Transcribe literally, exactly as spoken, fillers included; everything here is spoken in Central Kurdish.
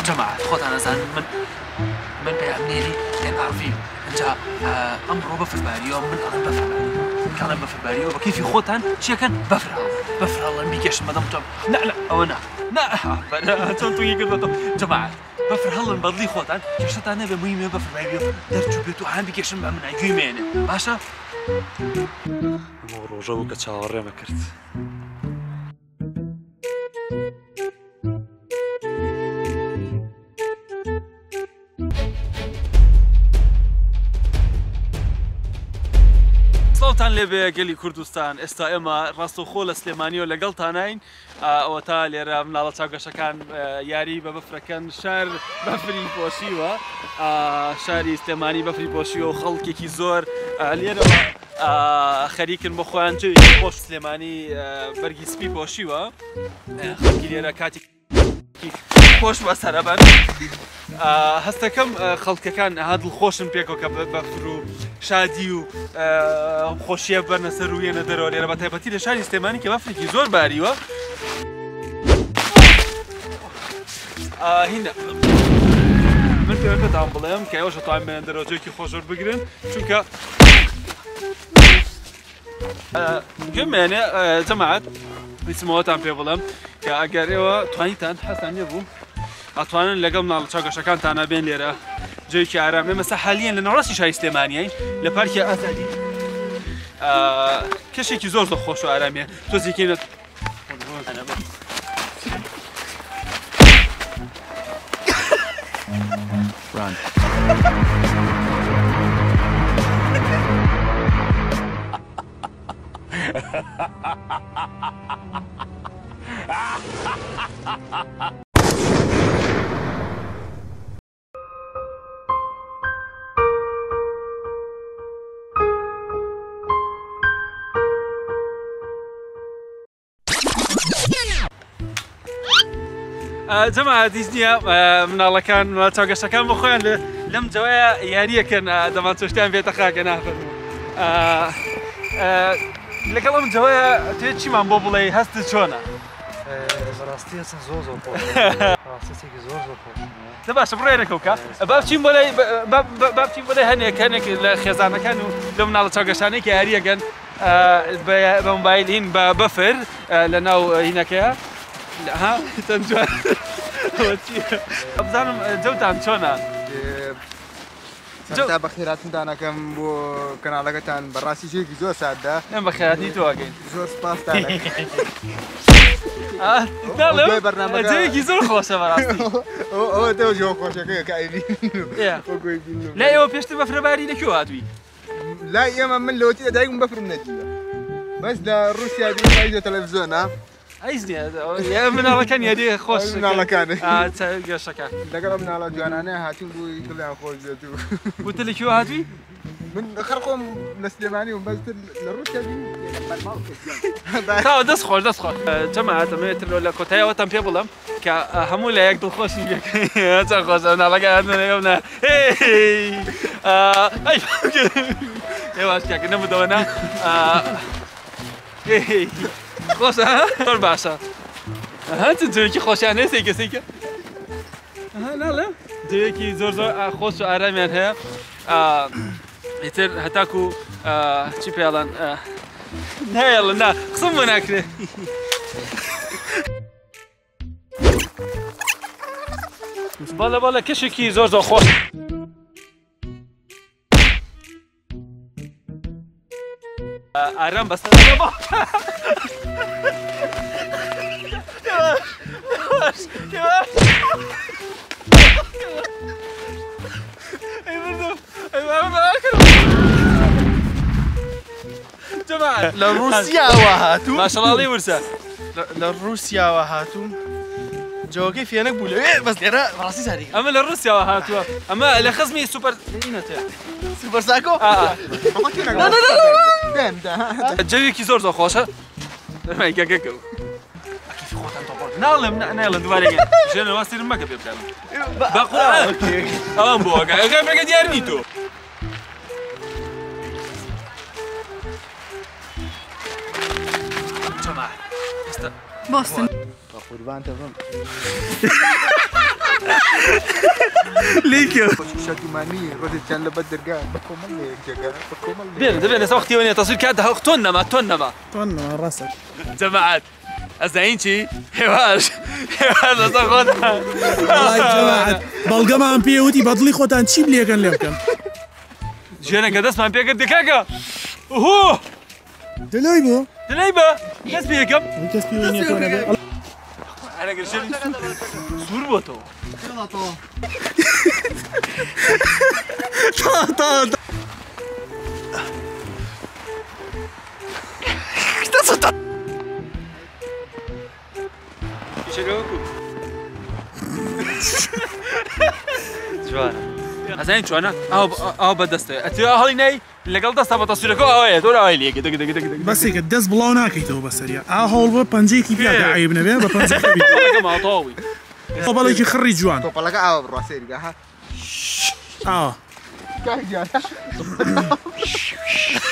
جماعة خود أنا زان من من بيعملي لأن عارفين أنت أمره بفر باريو من أنا بفر باريو كلام بفر باريو وكيف يخوتن شيء كان بفر بفر الله بيكش مدام تم لا لا أو نا لا أنا تنتوي كده جماعة بفر هلا بدلي خوتن كشت أنا بمهم بفر باريو درجو بيتو هم بيكش من عجوي مانه باشا مرو جو كتشاور ما كرت سلطان لبه قلي كردستان استائما راستو خول سليماني ولا قلتانين او تالي را من الله تاقش كان ياري بفركن شهر بفري بوشيوا شهري سليماني بفري بوشيو خلقي كي زور ليرا خريك المخوان جو بوش سليماني برغي سبي بوشيوا خلقي ليرا كاتي خوش بسربن هستا كم خلق كان هاد الخوشن بيكو كبفرو شادي و خوشيه برنا سرويه ندرولي انا بتايبتي لشاري استيماني كبفريكي زور باريوا هنا من بيوكا دام بلايم كايوش طعم من دروجيكي خوشور بگرن چونكا كم يعني جماعة اسمه تام بيبلم كا اگر ايوا توانيتان حسن يبو اتوانن لقم نال چاگشکان تانا بين ليرا جوي كي ارامي مثلا حاليا لنا راسي شاي استيماني لباركي ازادي كشي كي زور خوش ارامي توزي كينت انا run جماعة ديزنيا من الله كان من تاقش كان بخوان لم جوايا ياريه كان دمان توشتان بيت أخاك أنا لكن لم جوايا تيجي من بوبلي هست شونا براستي أصلا زور زور فوق براستي كي زور زور فوق تبع شبرينك وكا بابتي مولاي بابتي مولاي هني كانك الخزانة كانوا لم الله تاقشاني كياريه كان بموبايلين بفر لأنه هناك ها تنجوا أبزارم جوتان شونا سنتا بخيرات أنا كم بو كان على كتان براسي شيء كيزو سعدة نعم بخيرات نيتو أكين زور سباس تاعك آه نعم جاي كيزو خوشة براسي أو أو ده جو خوشة كي كايني يا لا يو بيشتري بفرباري لكيو هاتوي لا يا ما من لوتي دايم بفرم نجيبه بس ده روسيا دي عايزة تلفزيون ها عايزني يا من الله كان يدي خوش من الله كان اه تلقى شكا دقرب من الله جوانا هاتو كلها خوش زيتو قلت لك شو هاتوي من خرقهم لسليماني وبس لروسيا دي تاو دس خوش دس خوش جماعة تميت ولا كوتايا وتم بيبلم كهمولا يقدر خوش يجيك تا خوش انا لقى عندنا يومنا هي اي ايوا ايش كنا مدونا هي خوش ها طول باشا ها تنتوي كي خوش انا سيكا سيكا ها لا لا دوكي زور زور خوش اراميان هي يتر هتاكو چی پیالان نه یالا نه قسم نکره بالا بالا کشی کی زور زور خوش آرام بس بابا yavaş yavaş ay vurdum ay vurdum جماعة لروسيا وهاتو ما شاء الله عليه ورسا لروسيا وهاتو جوكي في انا بقول بس يرى راسي ساري اما لروسيا وهاتو اما لخزمي سوبر سوبر ساكو اه لا لا لا لا جوي كي زور زور خوشه ما يجاكو كيف خوتان طبول نعلم نعلم دوباره جن واسير ما كبي بتعلم باقول اوكي اه بوغا كيف بقى ديارنيتو جماعة بوستن قربان تمام لیکە شاتومانی ڕۆژێکیان لە بەر دەرگا بە کۆمەڵ لێک جێگا بە کۆمەڵ بێن دەبێن لەسەر وەختی وێنێ تەسویر کات تۆن نەما تۆن نەما تۆنەوە ڕاستە جەماعەت ئەزاین چی هێواش هێواش لەسەر خۆتان بەڵگەمان پێوتی بەدڵی خۆتان چی لێکەن لێ بکەن ژێنەکە دەستمان پێکرد دکاکە هو دلای بۆ دلای بە دەست پێ یەکەم کەس پێ وێنێ تۆ نەبێ ئەگەر ژێری سوور بۆ تۆ جوانە ئەزانین چۆنە ئەو بەدەستە ئەتی هەڵی نەی لەگەڵ دەستا بە تەسویرەکە ئەوەیە تۆ ئەوەی لێگە دەگە دەگە دەگە بەسێکە دەست بڵاو ناکەیتەوە بەسەریا ئا هەوڵ بە پەنجەیەکی پیادا عیب نەبێ بە پەنجەکە ماڵتەواوی بەڵێکی خڕی جوان تۆپەڵەکە ئاوە بڕوا سێریگە ها ئاوە کاک گیان